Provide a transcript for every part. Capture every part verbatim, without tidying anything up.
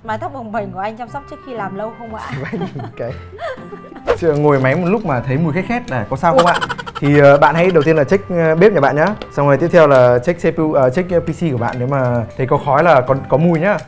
Mái tóc bồng bềnh của anh chăm sóc trước khi làm lâu không ạ? Cái ngồi máy một lúc mà thấy mùi khét khét này có sao không ạ? Thì uh, bạn hãy đầu tiên là check uh, bếp nhà bạn nhá. Xong rồi tiếp theo là check xê pê u, uh, check pê xê của bạn, nếu mà thấy có khói là có có mùi nhá.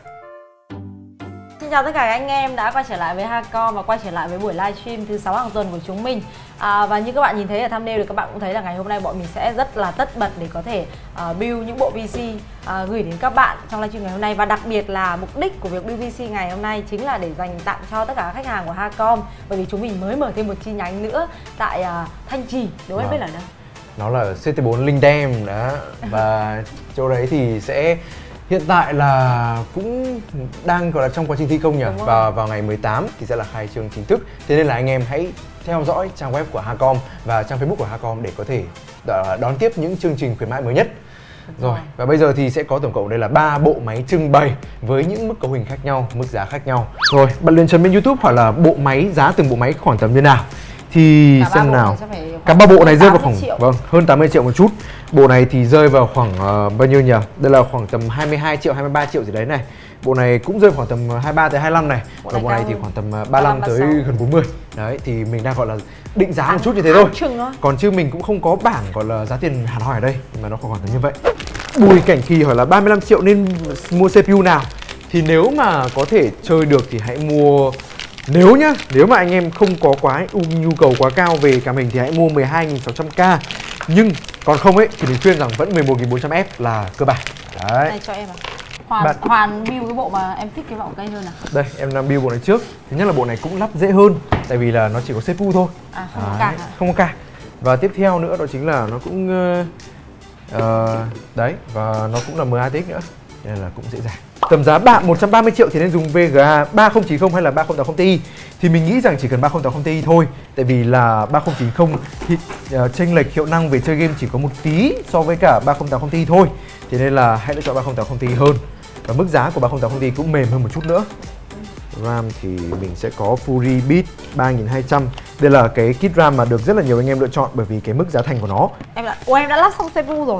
Xin chào tất cả các anh em đã quay trở lại với Hacom và quay trở lại với buổi livestream thứ sáu hàng tuần của chúng mình. À, và như các bạn nhìn thấy ở thumbnail thì các bạn cũng thấy là ngày hôm nay bọn mình sẽ rất là tất bật để có thể uh, build những bộ pê xê uh, gửi đến các bạn trong livestream ngày hôm nay. Và đặc biệt là mục đích của việc build pê xê ngày hôm nay chính là để dành tặng cho tất cả các khách hàng của Hacom, bởi vì chúng mình mới mở thêm một chi nhánh nữa tại uh, Thanh Trì, đúng không biết là đâu? Nó là xê tê bốn Linh Đam đó. Và chỗ đấy thì sẽ hiện tại là cũng đang gọi là trong quá trình thi công nhỉ. Và vào ngày mười tám thì sẽ là khai trương chính thức. Thế nên là anh em hãy theo dõi trang web của Hacom và trang Facebook của Hacom để có thể đón tiếp những chương trình khuyến mãi mới nhất. Rồi, và bây giờ thì sẽ có tổng cộng đây là ba bộ máy trưng bày với những mức cấu hình khác nhau, mức giá khác nhau. Rồi, bạn liền chấm bên YouTube hỏi là bộ máy, giá từng bộ máy khoảng tầm như nào. Thì cả xem nào. Cả ba bộ này rơi vào khoảng vâng, hơn tám mươi triệu một chút. Bộ này thì rơi vào khoảng uh, bao nhiêu nhỉ? Đây là khoảng tầm hai mươi hai triệu, hai mươi ba triệu gì đấy này. Bộ này cũng rơi khoảng tầm hai mươi ba tới hai mươi lăm này. Bộ và bộ này thì khoảng tầm ba mươi lăm tới gần bốn mươi. Đấy thì mình đang gọi là định giá một chút như thế thôi. Còn chứ mình cũng không có bảng gọi là giá tiền hẳn hoi ở đây, mà nó khoảng tầm như vậy. Bùi Cảnh Kỳ hỏi là ba mươi lăm triệu nên mua xê pê u nào? Thì nếu mà có thể chơi được thì hãy mua. Nếu nhá, nếu mà anh em không có quá nhu cầu quá cao về cảm hình thì hãy mua mười hai nghìn sáu trăm K. Nhưng còn không ấy thì mình khuyên rằng vẫn mười một nghìn bốn trăm F là cơ bản. Đấy. Này cho em à. Hoàn Bạn... Hoàn build cái bộ mà em thích cái vọng cây hơn à? Đây, em đang build bộ này trước. Thứ nhất là bộ này cũng lắp dễ hơn, tại vì là nó chỉ có xê pê u thôi. À, không có cạc à? Không có cạc. Và tiếp theo nữa đó chính là nó cũng uh, đấy, và nó cũng là em a tê ích nữa, nên là cũng dễ dàng. Tầm giá bạn một trăm ba mươi triệu thì nên dùng vê giê a ba không chín không hay là ba không tám không Ti. Thì mình nghĩ rằng chỉ cần ba không tám không Ti thôi. Tại vì là ba không chín không thì uh, chênh lệch hiệu năng về chơi game chỉ có một tí so với cả ba không tám không Ti thôi. Thế nên là hãy lựa chọn ba không tám không Ti hơn. Và mức giá của ba không tám không Ti cũng mềm hơn một chút nữa. RAM thì mình sẽ có Fury Beat ba nghìn hai trăm. Đây là cái kit RAM mà được rất là nhiều anh em lựa chọn bởi vì cái mức giá thành của nó. Em đã, ủa, em đã lắp xong xê pê u rồi.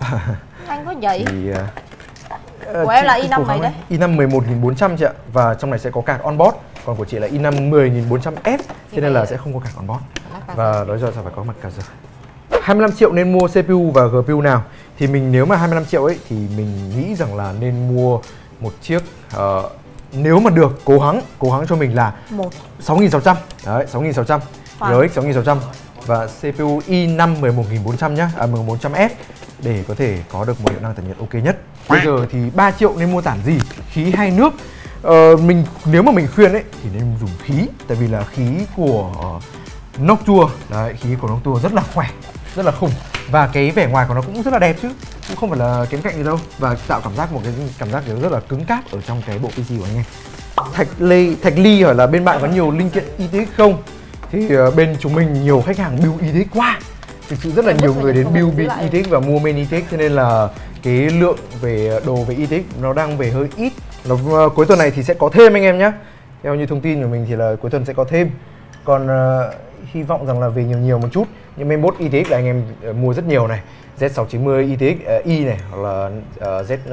Anh có vậy? Thì, uh, của em là i năm mấy đấy? i năm mười một nghìn bốn trăm chị ạ. Và trong này sẽ có card onboard. Còn của chị là i năm mười nghìn bốn trăm F. Thế nên là sẽ không có card onboard. Và nói giờ sao phải có mặt card giờ. hai mươi lăm triệu nên mua xê pê u và giê pê u nào? Thì mình nếu mà hai mươi lăm triệu ấy thì mình nghĩ rằng là nên mua một chiếc uh, nếu mà được cố gắng cố gắng cho mình là sáu nghìn sáu trăm. Đấy, sáu nghìn sáu trăm. rờ ích sáu nghìn sáu trăm và xê pê u i năm mười một nghìn bốn trăm nhá, à mười một nghìn bốn trăm F để có thể có được một hiệu năng tản nhiệt ok nhất. Bây giờ thì ba triệu nên mua tản gì? Khí hay nước? Ờ, mình nếu mà mình khuyên ấy thì nên dùng khí, tại vì là khí của uh, Noctua, đấy, khí của Noctua rất là khỏe, rất là khủng. Và cái vẻ ngoài của nó cũng rất là đẹp chứ, cũng không phải là kém cạnh gì đâu. Và tạo cảm giác một cái cảm giác rất là cứng cáp ở trong cái bộ pê xê của anh em. Thạch Lê, Thạch Ly hỏi là bên bạn có nhiều linh kiện i tê ích không? Thì uh, bên chúng mình nhiều khách hàng build i tê ích quá. Thực sự rất là nhiều người đến build i tê ích và mua main i tê ích, cho nên là cái lượng về đồ về i tê ích nó đang về hơi ít. Nó, uh, cuối tuần này thì sẽ có thêm anh em nhé. Theo như thông tin của mình thì là cuối tuần sẽ có thêm. Còn uh, hy vọng rằng là về nhiều nhiều một chút. Nhưng mainboard i tê ích là anh em uh, mua rất nhiều này. Z sáu chín mươi i tê ích uh, i này, hoặc là uh, Z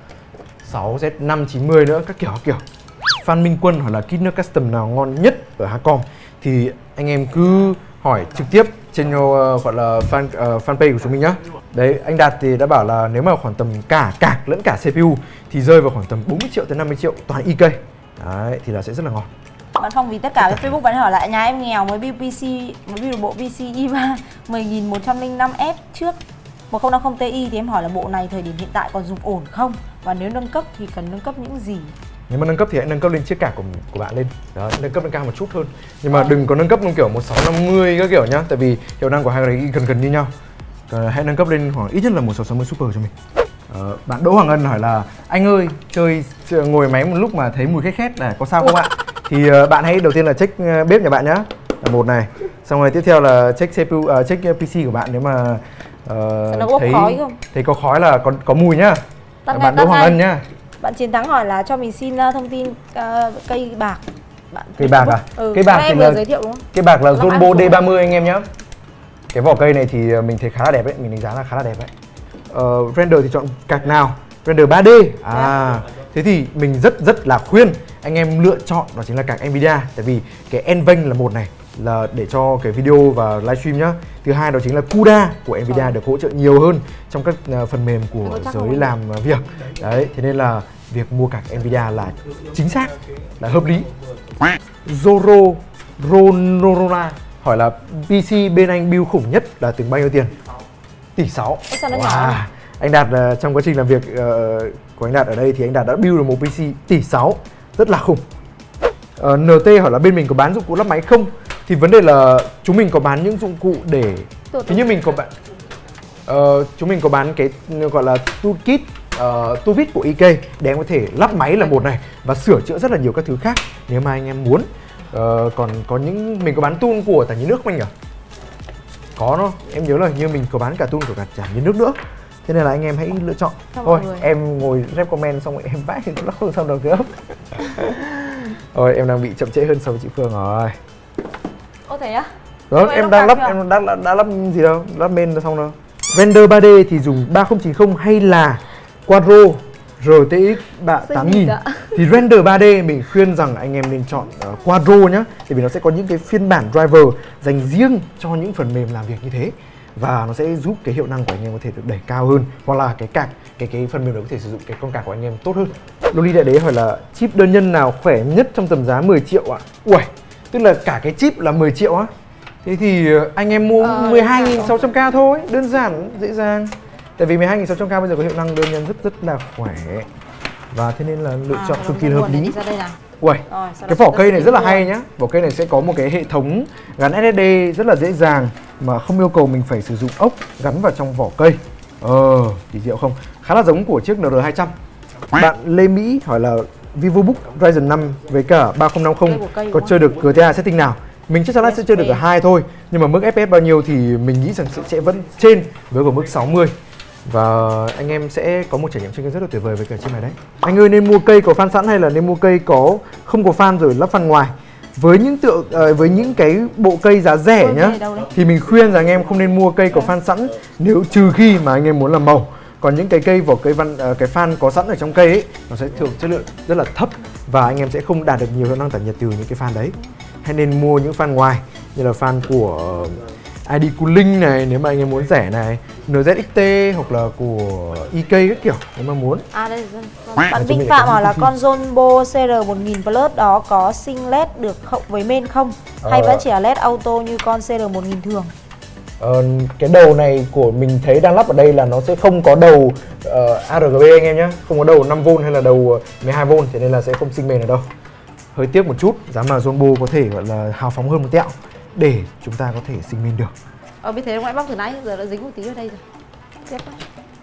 sáu, Z năm chín mươi nữa, các kiểu các kiểu. Phan Minh Quân hỏi là kit nước custom nào ngon nhất ở Hacom? Thì anh em cứ hỏi trực tiếp trên uh, gọi là fan uh, fanpage của chúng mình nhá. Đấy, anh Đạt thì đã bảo là nếu mà khoảng tầm cả cạc lẫn cả xê pê u thì rơi vào khoảng tầm bốn mươi triệu tới năm mươi triệu toàn i ca. Đấy, thì là sẽ rất là ngon. Bạn Phong vì tất cả với Facebook bạn hỏi lại nhà em nghèo mới build pê xê, mới build bộ pê xê i ba mười nghìn một trăm lẻ năm F trước một không năm không Ti thì em hỏi là bộ này thời điểm hiện tại còn dùng ổn không? Và nếu nâng cấp thì cần nâng cấp những gì? Nếu mà nâng cấp thì hãy nâng cấp lên chiếc cạc của, của bạn lên. Đó, nâng cấp lên cao một chút hơn. Nhưng mà à. đừng có nâng cấp kiểu một sáu năm mươi các kiểu nhá, tại vì hiệu năng của hai cái đấy gần gần như nhau. À, hãy nâng cấp lên khoảng ít nhất là một sáu sáu mươi Super cho mình. À, bạn Đỗ Hoàng Ân hỏi là anh ơi, chơi ngồi máy một lúc mà thấy mùi khét khét này có sao không ạ? Thì uh, bạn hãy đầu tiên là check uh, bếp nhà bạn nhá. Là một này. Xong rồi tiếp theo là check xê pê u, uh, check pê xê của bạn, nếu mà uh, thấy khói không? Thấy có khói là có có mùi nhá. Tắt bạn Đỗ Hoàng Ân nhá. Bạn Chiến Thắng hỏi là cho mình xin uh, thông tin uh, cây bạc. Bạn cây bạc à? Ừ, cây bạc thì là giới thiệu đúng không? Cây bạc là Zombo D ba mươi anh em nhá. Cái vỏ cây này thì mình thấy khá là đẹp đấy, mình đánh giá là khá là đẹp đấy. Uh, render thì chọn cạc nào? Render ba D. À, thế thì mình rất rất là khuyên anh em lựa chọn đó chính là card Nvidia. Tại vì cái NVENC là một này là để cho cái video và livestream nhá. Thứ hai đó chính là CUDA của Nvidia ừ. được hỗ trợ nhiều hơn trong các uh, phần mềm của giới làm uh, việc. Đấy, thế nên là việc mua card Nvidia là chính xác, là hợp lý. Zoro Ronorola hỏi là pê xê bên anh build khủng nhất là từng bao nhiêu tiền? Tỷ sáu. Wow. Anh Đạt uh, trong quá trình làm việc uh, của anh Đạt ở đây thì anh Đạt đã build được một pê xê tỷ sáu, rất là khủng. uh, en tê hỏi là bên mình có bán dụng cụ lắp máy không? Thì vấn đề là chúng mình có bán những dụng cụ để thứ nhất mình có bạn uh, chúng mình có bán cái gọi là toolkit, uh, toolkit của i ca để em có thể lắp máy là một này và sửa chữa rất là nhiều các thứ khác nếu mà anh em muốn. Uh, còn có những mình có bán tool của Tản Nhiệt Nước không anh nhỉ? Có nó, em nhớ là như mình có bán cả tool của cả Tản Nhiệt Nước nữa. Thế nên là anh em hãy lựa chọn. Thôi em ngồi rep comment xong rồi em vãi thì nó không xong đâu nữa. Rồi em đang bị chậm trễ hơn so với chị Phương rồi. Ô thế á? Đó, em đang lắp, em đã, đã, đã lắp gì đâu, lắp main xong đâu. Render ba D thì dùng ba không chín không hay là Quadro rờ tê ích tám nghìn? Thì render ba D mình khuyên rằng anh em nên chọn uh, Quadro nhá. Tại vì nó sẽ có những cái phiên bản driver dành riêng cho những phần mềm làm việc như thế. Và nó sẽ giúp cái hiệu năng của anh em có thể được đẩy cao hơn. Hoặc là cái card, cái cái phần mềm đó có thể sử dụng cái con card của anh em tốt hơn. Loli Đại Đế hỏi là chip đơn nhân nào khỏe nhất trong tầm giá mười triệu ạ? Ui, tức là cả cái chip là mười triệu á. Thế thì anh em mua ờ, mười hai nghìn sáu trăm K thôi, đơn giản, dễ dàng. Tại vì mười hai nghìn sáu trăm K bây giờ có hiệu năng đơn nhân rất rất là khỏe. Và thế nên là lựa chọn à, cực kỳ hợp lý. Ui, cái vỏ cây này rất là hay nhá. Vỏ cây này sẽ có một cái hệ thống gắn ét ét đê rất là dễ dàng mà không yêu cầu mình phải sử dụng ốc gắn vào trong vỏ cây. Ờ, kỳ diệu không? Khá là giống của chiếc en rờ hai trăm. Bạn Lê Mỹ hỏi là VivoBook Ryzen năm với cả ba không năm không có chơi được giê tê a setting nào? Mình chắc chắn là sẽ chơi được cả hai thôi. Nhưng mà mức ép pê ét bao nhiêu thì mình nghĩ rằng sẽ, sẽ vẫn trên với ở mức sáu mươi. Và anh em sẽ có một trải nghiệm chơi rất là tuyệt vời với cả chiếc này đấy. Anh ơi, nên mua cây có fan sẵn hay là nên mua cây có không có fan rồi lắp fan ngoài? Với những tượng uh, với những cái bộ cây giá rẻ nhá, thì mình khuyên rằng anh em không nên mua cây có fan sẵn nếu trừ khi mà anh em muốn làm màu. Còn những cái cây vỏ cây văn uh, cái fan có sẵn ở trong cây ấy, nó sẽ thường chất lượng rất là thấp và anh em sẽ không đạt được nhiều hiệu năng tản nhiệt từ những cái fan đấy. Hay nên mua những fan ngoài như là fan của uh, i đê Cooling này nếu mà anh em muốn rẻ này, en dét ích tê hoặc là của i ca các kiểu nếu mà muốn. À đây, bạn Vinh Phạm hỏi là con Zonbo xê rờ một nghìn Plus đó có sinh led được cộng với main không? Hay ờ... vẫn chỉ là led auto như con xê rờ một nghìn thường? Ờ, cái đầu này của mình thấy đang lắp ở đây là nó sẽ không có đầu uh, a rờ giê bê anh em nhé, không có đầu năm vôn hay là đầu mười hai vôn, thế nên là sẽ không sinh main ở đâu. Hơi tiếc một chút, giá mà Zonbo có thể gọi là hào phóng hơn một tẹo để chúng ta có thể sinh main được. Ờ biết thế ngoại bóc từ nãy giờ đã dính một tí ở đây rồi. Tiếp quá.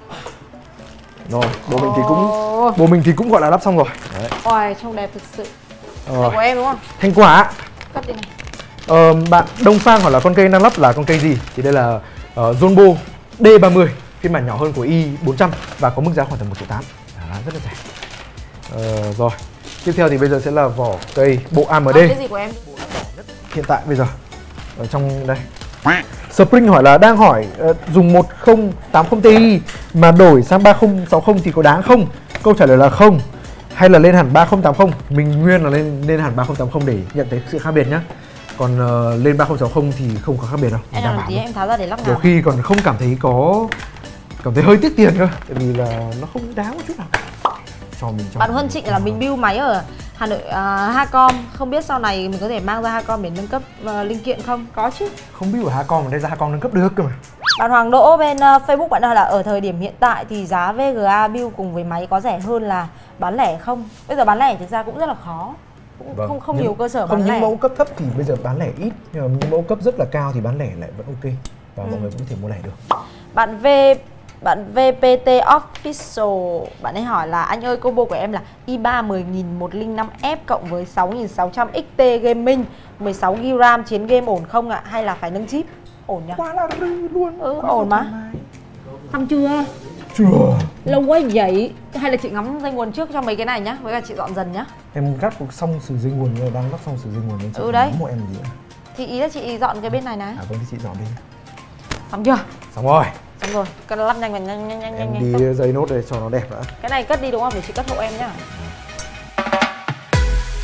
Rồi, bộ mình thì cũng bộ mình thì cũng gọi là lắp xong rồi. Đấy. Ôi, trông đẹp thực sự. Này của em đúng không? Thành quả. Cắt đi này. Ờ, bạn Đông Phang hỏi là con cây đang lắp là con cây gì? Thì đây là uh, Zonbo D ba mươi, phiên bản nhỏ hơn của i bốn trăm và có mức giá khoảng tầm một triệu tám. Đó, rất là rẻ. Ờ, rồi. Tiếp theo thì bây giờ sẽ là vỏ cây bộ a em đê. À, cái gì của em? Hiện tại bây giờ ở trong đây. Spring hỏi là đang hỏi uh, dùng một không tám không Ti mà đổi sang ba không sáu không thì có đáng không? Câu trả lời là không. Hay là lên hẳn ba không tám không? Mình nguyên là lên lên hẳn ba không tám không để nhận thấy sự khác biệt nhá. Còn uh, lên ba không sáu không thì không có khác biệt đâu. Em làm tí em tháo ra để lắp nào. Nhiều khi còn không cảm thấy có cảm thấy hơi tiếc tiền cơ, tại vì là nó không đáng một chút nào. Cho mình cho bạn Huân Trịnh là mình build máy ở Hà Nội uh, Hacom, không biết sau này mình có thể mang ra Hacom để nâng cấp uh, linh kiện không? Có chứ. Không build ở Hacom mà đây ra Hacom nâng cấp được cơ mà. Bạn Hoàng Đỗ bên uh, Facebook bạn hỏi là ở thời điểm hiện tại thì giá vê giê a build cùng với máy có rẻ hơn là bán lẻ không? Bây giờ bán lẻ thực ra cũng rất là khó. Cũng vâng. không không những, nhiều cơ sở bán không, lẻ. Những mẫu cấp thấp thì bây giờ bán lẻ ít, nhưng mà những mẫu cấp rất là cao thì bán lẻ lại vẫn ok và ừ. mọi người cũng có thể mua lẻ được. Bạn V Bạn vê pê tê Official, bạn ấy hỏi là anh ơi combo của em là i ba mười nghìn một trăm lẻ năm F cộng với sáu nghìn sáu trăm ích tê gaming, mười sáu gi-ga-bai RAM chiến game ổn không ạ? À? Hay là phải nâng chip? Ổn nhá. Quá là rư luôn. Ừ, ổn mà. Xong chưa? Chưa. Lâu quá vậy. Hay là chị ngắm dây nguồn trước cho mấy cái này nhá, với cả chị dọn dần nhá. Em gắp xong sử dây nguồn rồi, đang lắp xong sử dây nguồn nên chị ừ đấy. một em gì nữa. Thì ý là chị dọn cái bên này này. À vâng thì chị dọn đi. Xong chưa? Xong rồi. Xong rồi, cất lắp nhanh nhanh nhanh nhanh nhanh. Em đi nhanh. Dây nốt đây cho nó đẹp đã. Cái này cất đi đúng không? Để chị cất hộ em nhá.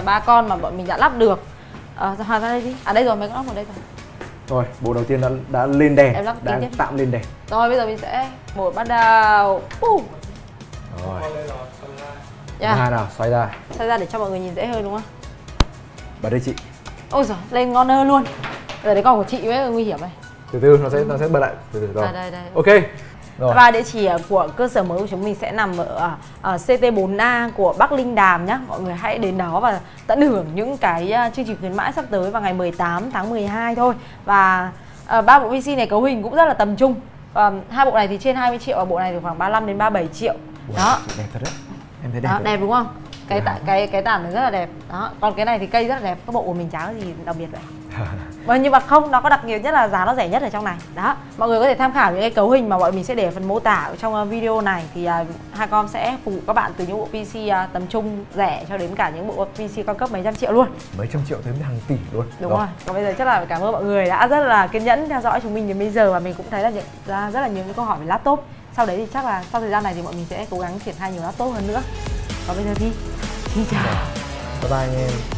ba con mà bọn mình đã lắp được. À, Hòa ra đây đi. À đây rồi, mấy con lắp vào đây rồi. Rồi, bộ đầu tiên đã đã lên đèn, Em lắp đã tiếp. tạm lên đèn. Rồi bây giờ mình sẽ một bắt đầu. Uh. Rồi. Yeah. Hai nào, xoay ra. Xoay ra để cho mọi người nhìn dễ hơn đúng không? Bật đây chị. Ôi giời, lên ngon hơn luôn. Giờ đấy con của chị mới nguy hiểm này. Từ từ nó sẽ nó sẽ bật lại. Từ từ rồi. À, đây đây. Ok. Rồi. Và địa chỉ của cơ sở mới của chúng mình sẽ nằm ở, ở C T bốn A của Bắc Linh Đàm nhé. Mọi người hãy đến đó và tận hưởng những cái chương trình khuyến mãi sắp tới vào ngày mười tám tháng mười hai thôi. Và ba uh, bộ pê xê này cấu hình cũng rất là tầm trung. Uh, hai bộ này thì trên hai mươi triệu và bộ này thì khoảng ba mươi lăm đến ba mươi bảy triệu. Wow, đó. Đẹp thật đấy. Em thấy đẹp. Đó, thật. đẹp đúng không? Cái tạ, cái cái tản này rất là đẹp. Đó, còn cái này thì cây rất là đẹp. Các bộ của mình chả có gì đặc biệt vậy. Vâng, nhưng mà không, nó có đặc biệt nhất là giá nó rẻ nhất ở trong này. Đó, mọi người có thể tham khảo những cái cấu hình mà bọn mình sẽ để ở phần mô tả ở trong video này. Thì uh, Hacom sẽ phục vụ các bạn từ những bộ pê xê uh, tầm trung rẻ cho đến cả những bộ pê xê cao cấp mấy trăm triệu luôn. Mấy trăm triệu tới hàng tỷ luôn. Đúng rồi. rồi. Còn bây giờ chắc là cảm ơn mọi người đã rất là kiên nhẫn theo dõi chúng mình đến bây giờ. Và mình cũng thấy là nhận ra rất là nhiều những câu hỏi về laptop. Sau đấy thì chắc là sau thời gian này thì bọn mình sẽ cố gắng triển khai nhiều laptop hơn nữa. Còn bây giờ thì xin chào. Bye bye anh em.